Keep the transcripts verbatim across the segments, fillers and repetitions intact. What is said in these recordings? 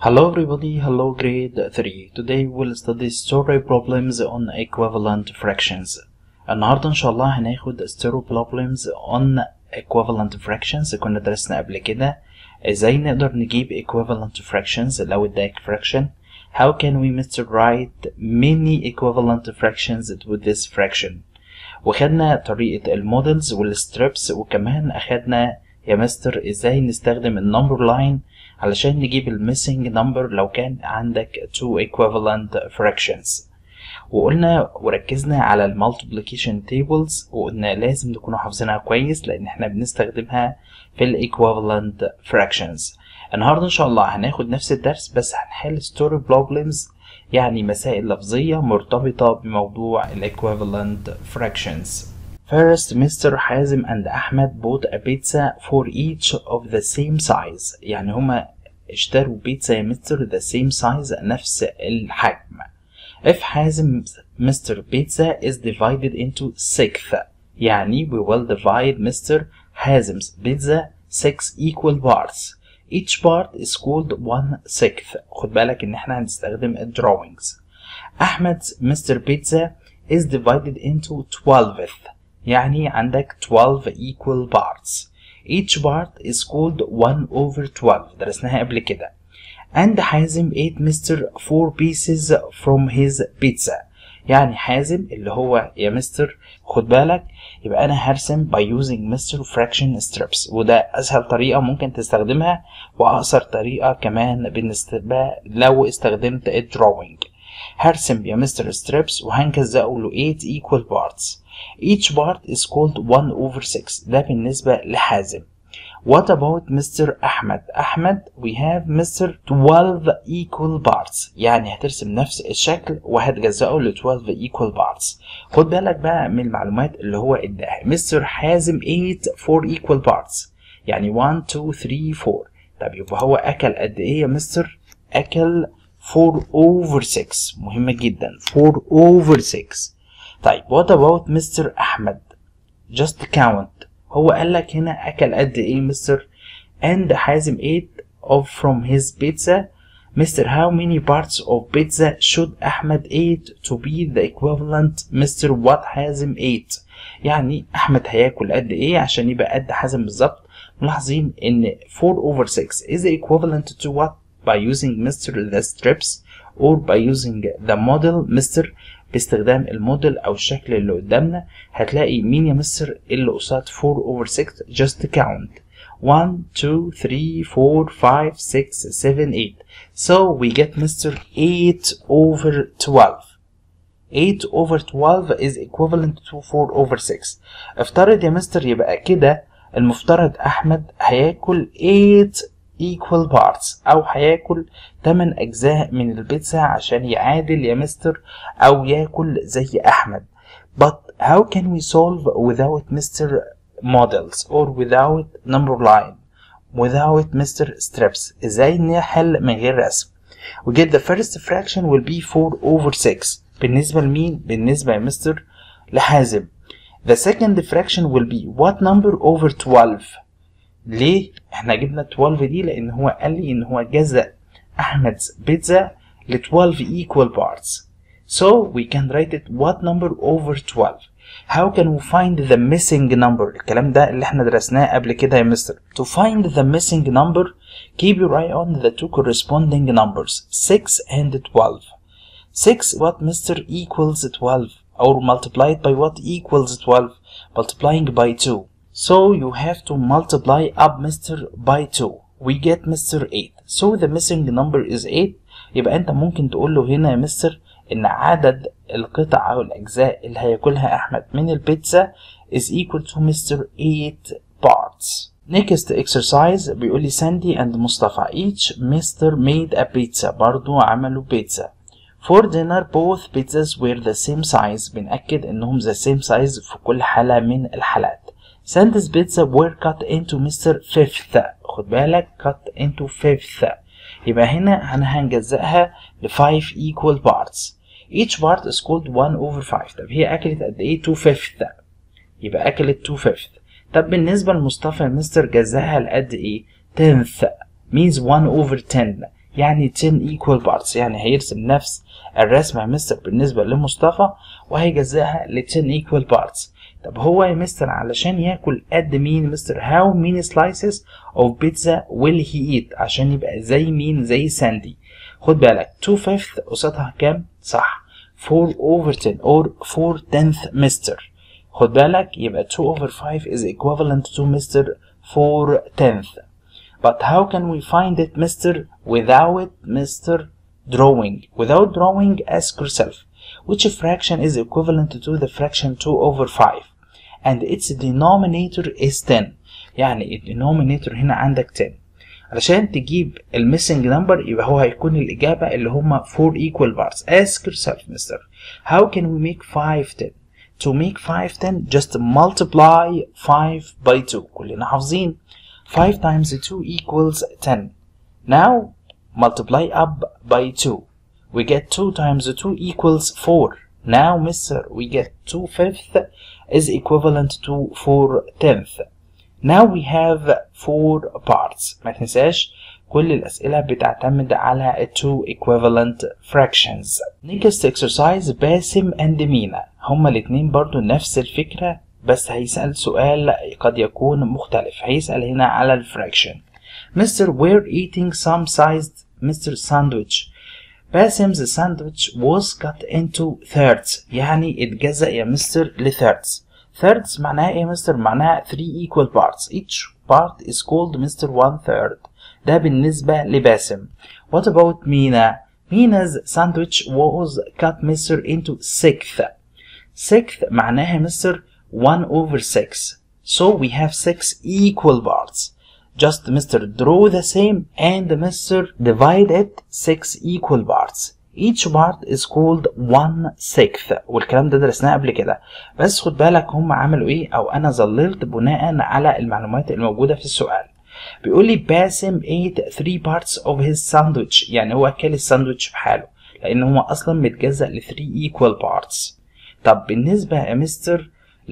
Hello everybody, hello grade three. Today we'll study story problems on equivalent fractions. النهاردة إن شاء الله هناخد story problems on equivalent fractions. كنا درسنا قبل كده ازاي نقدر نجيب equivalent fractions لو اداك fraction. How can we mister write many equivalent fractions with this fraction. وخدنا طريقة المودلز والستريبس، وكمان أخدنا يا مستر ازاي نستخدم النمبر لاين علشان نجيب الميسنج نمبر لو كان عندك two equivalent fractions. وقلنا وركزنا على المالتيبليكيشن تيبلز، وقلنا لازم نكونوا حافظينها كويس لان احنا بنستخدمها في الايكوفالنت fractions. النهارده ان شاء الله هناخد نفس الدرس بس هنحل ستوري بروبلمز، يعني مسائل لفظيه مرتبطه بموضوع الايكوفالنت fractions. First, Mister Hazim and Ahmed bought a pizza for each of the same size. يعني هما اشتروا بيتزا يا مستر the same size، نفس الحجم. If Hazim's Mister Pizza is divided into six، يعني we will divide Mister Hazim's pizza six equal parts. Each part is called one sixth. خد بالك ان احنا هنستخدم drawings. Ahmed's Mister Pizza is divided into twelve. يعني عندك twelve equal parts. Each part is called one over twelve. درسناها قبل كده. And حازم ate Mister four pieces from his pizza. يعني حازم اللي هو يا مستر خد بالك يبقى أنا هرسم by using Mister fraction strips، وده أسهل طريقة ممكن تستخدمها وأقصر طريقة كمان بالنسبة لو استخدمت drawing. هرسم يا مستر strips وهنجزأه له eight equal parts. Each part is called one over six. ده بالنسبة لحازم. What about Mister أحمد؟ أحمد we have Mister twelve equal parts. يعني هترسم نفس الشكل وهتجزأه ل twelve equal parts. خد بالك بقى من المعلومات اللي هو اداها. Mister حازم ate four equal parts. يعني one two three four. طب يبقى هو أكل قد إيه يا مستر؟ أكل four over six. مهمة جدا. four over six. طيب what about Mister أحمد؟ just count. هو قال لك هنا أكل قد إيه مستر؟ and حازم ate of from his pizza. Mister how many parts of pizza should أحمد ate to be the equivalent Mister what حازم ate. يعني أحمد هياكل قد إيه عشان يبقى قد حازم بالظبط. ملاحظين إن four over six is equivalent to what by using Mister the strips or by using the model Mister. باستخدام الموديل او الشكل اللي قدامنا هتلاقي مين يا مستر اللي قصاد four over six. just count one two three four five six seven eight. so we get Mister eight over twelve. eight over twelve is equivalent to four over six. افترض يا مستر يبقى كده المفترض احمد هياكل eight equal parts او هياكل تمن اجزاء من البيتزا عشان يعادل يا مستر او ياكل زي احمد. but how can we solve without Mister models or without number line without Mister strips. ازاي نحل من غير رسم؟ we get the first fraction will be four over six. بالنسبة لمين؟ بالنسبة يا مستر لحازم. the second fraction will be what number over twelve. ليه احنا جبنا twelve دي؟ لان هو قال لي ان هو جزأ احمد بيتزا ل twelve equal parts. so we can write it what number over twelve. how can we find the missing number؟ الكلام ده اللي احنا درسناه قبل كده يا مستر. to find the missing number keep your eye on the two corresponding numbers six and twelve. six what mister equals twelve or multiplied by what equals twelve? multiplying by two. so you have to multiply up Mister by two. we get Mister eight. so the missing number is eight. يبقى انت ممكن تقول له هنا يا مستر ان عدد القطع او الاجزاء اللي هياكلها احمد من البيتزا is equal to Mister eight parts. next exercise بيقول لي ساندي and مصطفى each Mister made a pizza. برضو عملوا بيتزا. for dinner both pizzas were the same size. بنأكد انهم the same size في كل حالة من الحالات. Sandy's pizza were cut into Mister fifth. خد بالك cut into fifth. يبقى هنا أنا هنجزأها ل five equal parts. each part is called one over five. طب هي أكلت قد إيه؟ two fifth. يبقى أكلت two fifth. طب بالنسبة لمصطفى مستر جزأها لقد إيه؟ tenth. means one over ten. يعني ten equal parts، يعني هيرسم نفس الرسمة يا مستر بالنسبة لمصطفى وهيجزأها ل ten equal parts. طب هو يا مستر علشان ياكل قد مين مستر؟ how many slices of pizza will he eat؟ عشان يبقى زي مين؟ زي ساندي. خد بالك two fifth قصادها كام؟ صح four over ten or four tenth مستر. خد بالك يبقى two over five is equivalent to مستر four tenth. But how can we find it مستر without مستر drawing? Without drawing ask yourself which fraction is equivalent to the fraction two over five and its denominator is ten. يعني الدينومينيتور هنا عندك ten. علشان تجيب الميسنج نمبر يبقى هو هيكون الإجابة اللي هما four equal parts. Ask yourself mister how can we make five ten? To make five ten just multiply five by two. كلنا حافظين five times two equals ten. Now multiply up by two. We get two times two equals four. Now mister we get two fifth is equivalent to four tenth. Now we have four parts. ما تنساش كل الأسئلة بتعتمد على two equivalent fractions. Next exercise باسم and مينا هما الاتنين برضو نفس الفكرة بس هيسأل سؤال قد يكون مختلف. هيسأل هنا على الفراكشن. Mister we're eating some sized Mister sandwich. باسم's sandwich was cut into thirds يعني اتجزأ يا مستر لثيردز. thirds معناها ايه يا مستر؟ معناها three equal parts. Each part is called مستر one third. ده بالنسبة لباسم. What about مينا؟ Mina's sandwich was cut مستر into sixth. sixth معناها مستر one over six. So we have six equal parts. Just mister draw the same and mister divide it six equal parts. Each part is called one sixth. والكلام ده درسناه قبل كده بس خد بالك هم عملوا ايه او انا ظللت بناء على المعلومات الموجودة في السؤال. بيقول لي باسم ate three parts of his sandwich يعني هو اكل الساندوتش بحاله لان هو اصلا متجزأ ل three equal parts. طب بالنسبة يا مستر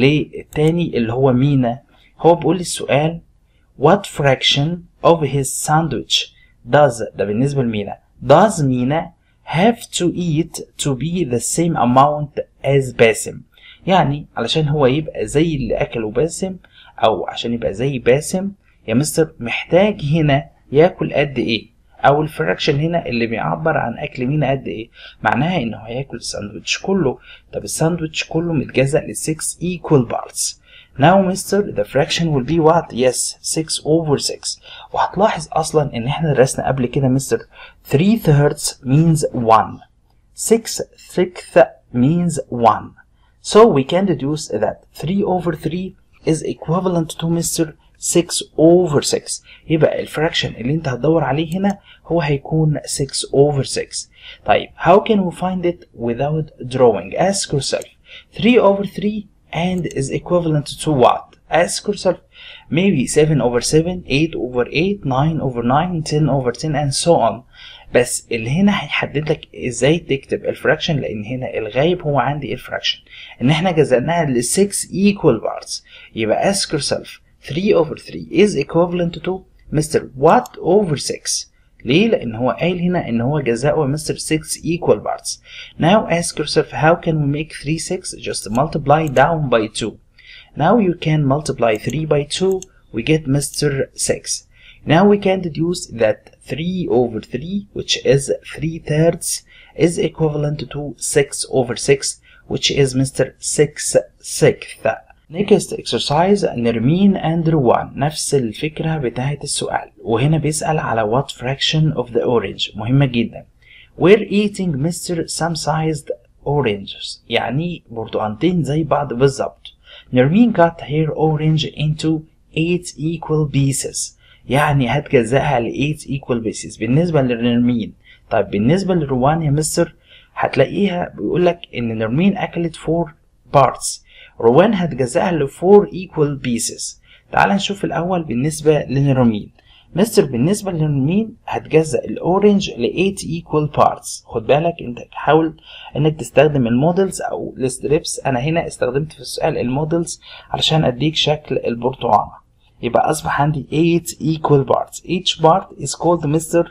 للتاني اللي هو مينا هو بيقول لي السؤال what fraction of his sandwich does ده بالنسبة لمينا does مينا have to eat to be the same amount as باسم. يعني علشان هو يبقى زي اللي أكله باسم أو عشان يبقى زي باسم يا مستر محتاج هنا ياكل قد إيه أو الفراكشن هنا اللي بيعبر عن أكل مينا قد إيه معناها إنه هياكل الساندوتش كله. طب الساندوتش كله متجزأ ل six equal parts. Now mister the fraction will be what? Yes six over six. وهتلاحظ أصلا إن إحنا درسنا قبل كده mister three thirds means one. six sixth means one. So we can deduce that three over three is equivalent to mister six over six. يبقى الفراكشن اللي انت هتدور عليه هنا هو هيكون six over six. طيب how can we find it without drawing? Ask yourself three over three and is equivalent to what? Ask yourself maybe seven over seven, eight over eight, nine over nine, ten over ten and so on. بس اللي هنا هيحدد لك ازاي تكتب الفراكشن لان هنا الغايب هو عندي الفراكشن ان احنا جزأناها ل six equal parts. يبقى ask yourself three over three is equivalent to mister what over six. ليه؟ لأن هو قايل هنا إن هو جزاؤه mister six equal parts. Now ask yourself how can we make three six? Just multiply down by two. Now you can multiply three by two. We get mister six. Now we can deduce that three over three, which is three thirds, is equivalent to six over six, which is mister six sixth. Next exercise نرمين and روان نفس الفكرة بتاعت السؤال وهنا بيسأل على what fraction of the orange. مهمة جدا. We're eating mister some sized oranges يعني برتقانتين زي بعض بالظبط. نرمين cut her orange into eight equal pieces يعني هتجزأها ل eight equal pieces بالنسبة لنرمين. طيب بالنسبة لروان يا مستر هتلاقيها بيقولك إن نرمين أكلت four parts. روان هتجزأها ل four equal pieces. تعال نشوف الأول بالنسبة لنرمين. مستر بالنسبة لنرمين هتجزأ الأورنج ل eight equal parts. خد بالك أنت حاول إنك تستخدم المودلز أو الستريبس. أنا هنا استخدمت في السؤال المودلز علشان أديك شكل البرتقانة. يبقى أصبح عندي eight equal parts. Each part is called مستر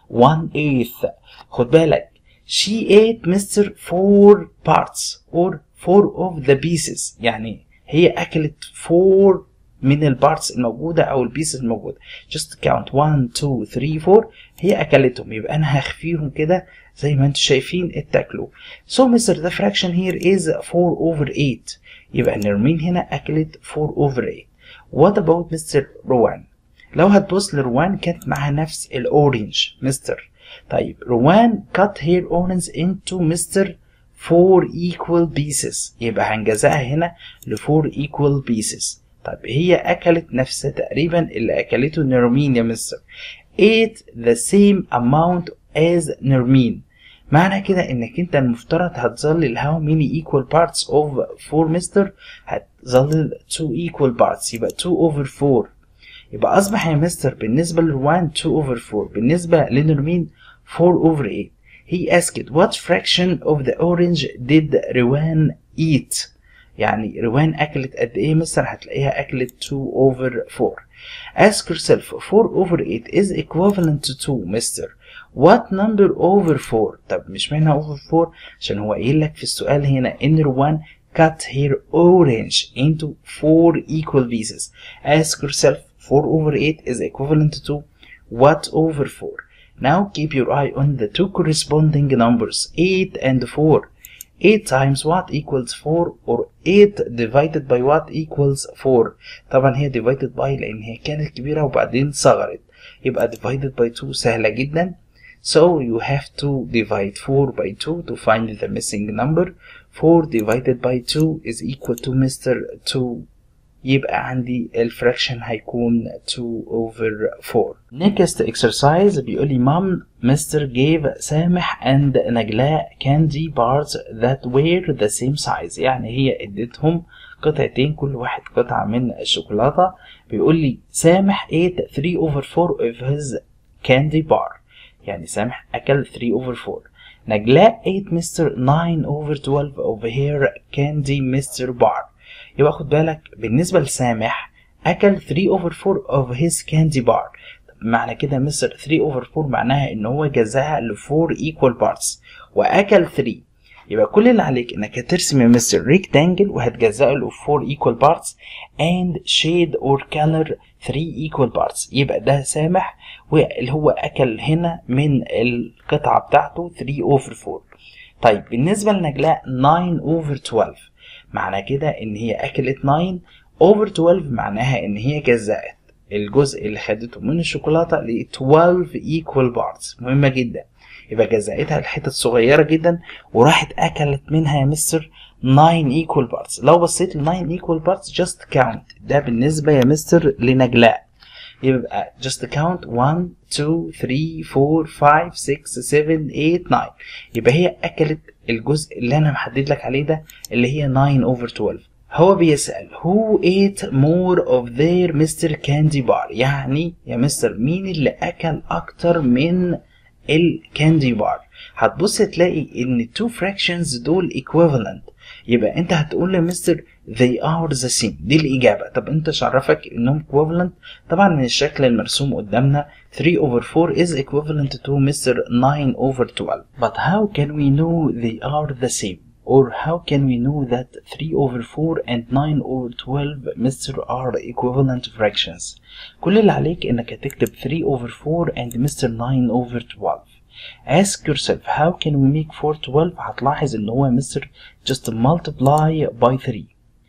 one eighth. خد بالك she ate mister four parts or four of the pieces، يعني هي أكلت four من البارتس الموجودة أو البيسز الموجودة. just count one two three four، هي أكلتهم، يبقى أنا هخفيهم كده زي ما انتم شايفين اتاكلوا. so mister the fraction here is four over eight، يبقى نرمين هنا أكلت four over eight. what about mister روان؟ لو هتبص لروان كانت معها نفس الأورنج مستر. طيب روان cut her orange into mister four equal pieces، يبقى هنجزأها هنا ل four equal pieces. طيب هي أكلت نفس تقريبا اللي أكلته نرمين يا مستر. ate the same amount as نرمين. معنى كده إنك أنت المفترض هتظلل how many equal parts of four مستر؟ هتظلل two equal parts، يبقى two over four. يبقى أصبح يا مستر بالنسبة لروان two over four، بالنسبة لنرمين four over eight. he asked what fraction of the orange did روان eat؟ يعني روان أكلت قد إيه مستر؟ هتلاقيها أكلت two over four. ask yourself four over eight is equivalent to two مستر. what number over four؟ طب مش معنى over four عشان هو قايل لك في السؤال هنا إن روان cut her orange into four equal pieces. ask yourself four over eight is equivalent to what over four. now keep your eye on the two corresponding numbers eight and four. eight times what equals four or eight divided by what equals four. طبعا هي divided by لأن هي كانت كبيرة وبعدين صغرت، يبقى divided by two سهلة جدا. so you have to divide four by two to find the missing number. four divided by two is equal to mister two، يبقى عندي الفراكشن هيكون two over four. next exercise بيقول لي mom mister gave سامح and نجلاء candy bars that were the same size، يعني هي اديتهم قطعتين كل واحد قطعة من الشوكولاتة. بيقول لي سامح ate three over four of his candy bar، يعني سامح أكل three over four. نجلاء ate mister nine over twelve of her candy mister bar. يبقى خد بالك بالنسبة لسامح أكل three over four of his candy bar. معنى كده مستر three over four معناها إن هو جزاها ل four equal parts وأكل three. يبقى كل اللي عليك إنك هترسم يا مستر rectangle وهتجزأه ل four equal parts and shade or color three equal parts. يبقى ده سامح واللي هو أكل هنا من القطعة بتاعته three over four. طيب بالنسبة لنجلاء nine over twelve، معنى كده ان هي اكلت nine over twelve، معناها ان هي جزأت الجزء اللي خدته من الشوكولاتة ل twelve equal parts. مهمة جدا، يبقى جزأتها لحتت صغيرة جدا وراحت اكلت منها يا مستر nine equal parts. لو بصيت ل nine equal parts just count، ده بالنسبة يا مستر لنجلاء. يبقى just count one two three four five six seven eight nine، يبقى هي أكلت الجزء اللي أنا محدد لك عليه ده اللي هي nine over twelve. هو بيسأل who ate more of their mister candy bar، يعني يا مستر مين اللي أكل أكتر من الكاندي بار؟ هتبص تلاقي إن two fractions دول equivalent، يبقى أنت هتقول لمستر they are the same، دي الإجابة. طب أنت شعرفك إنهم equivalent؟ طبعا من الشكل المرسوم قدامنا three over four is equivalent to mister nine over twelve. But how can we know they are the same? Or how can we know that three over four and nine over twelve mister are equivalent fractions؟ كل اللي عليك إنك هتكتب three over four and mister nine over twelve. Ask yourself how can we make four twelve؟ هتلاحظ إن هو mister just multiply by three.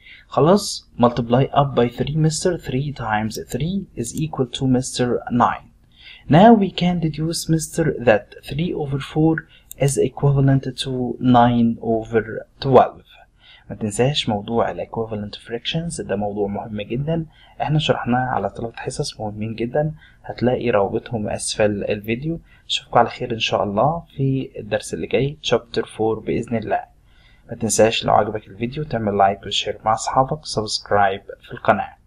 خلاص multiply up by three mister three times three is equal to mister nine. Now we can deduce mister that three over four is equivalent to nine over twelve. ما تنساش موضوع ال equivalent fractions، ده موضوع مهم جدا، احنا شرحناه على ثلاث حصص مهمين جدا، هتلاقي روابطهم اسفل الفيديو. اشوفكم على خير ان شاء الله في الدرس اللي جاي chapter four باذن الله. ما تنساش لو عجبك الفيديو تعمل لايك وشير مع اصحابك، سبسكرايب في القناة.